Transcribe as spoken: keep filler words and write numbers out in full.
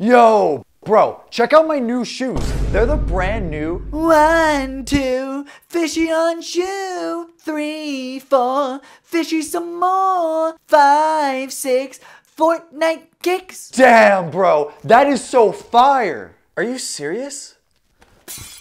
Yo, bro, check out my new shoes. They're the brand new. One, two, fishy on shoe. Three, four, fishy some more. Five, six, Fortnite kicks. Damn, bro, that is so fire. Are you serious?